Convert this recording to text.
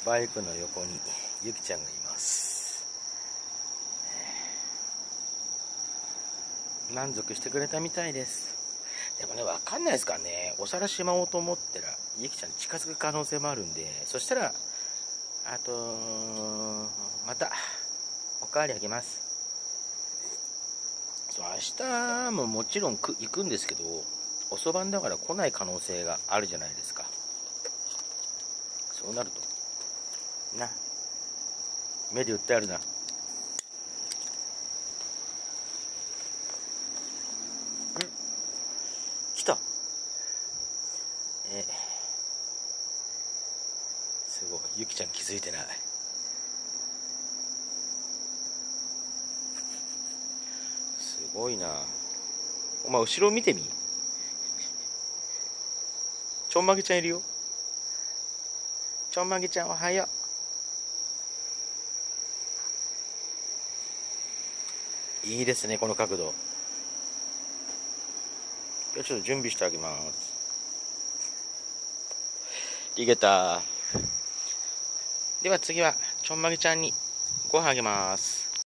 バイクの横にゆきちゃんがいます。満足してくれたみたいです。でもね、わかんないですからね。お皿しまおうと思ったらゆきちゃんに近づく可能性もあるんで、そしたらまたおかわりあげます。そう、明日ももちろん行くんですけど、遅番だから来ない可能性があるじゃないですか。そうなるとな、目で売ってあるな。来た。すごい、ゆきちゃん気づいてない。すごいな。お前後ろ見てみ。ちょんまげちゃんいるよ。ちょんまげちゃんおはよう。いいですね、この角度。じゃあちょっと準備してあげます。いけた。では次はちょんまげちゃんにご飯あげます。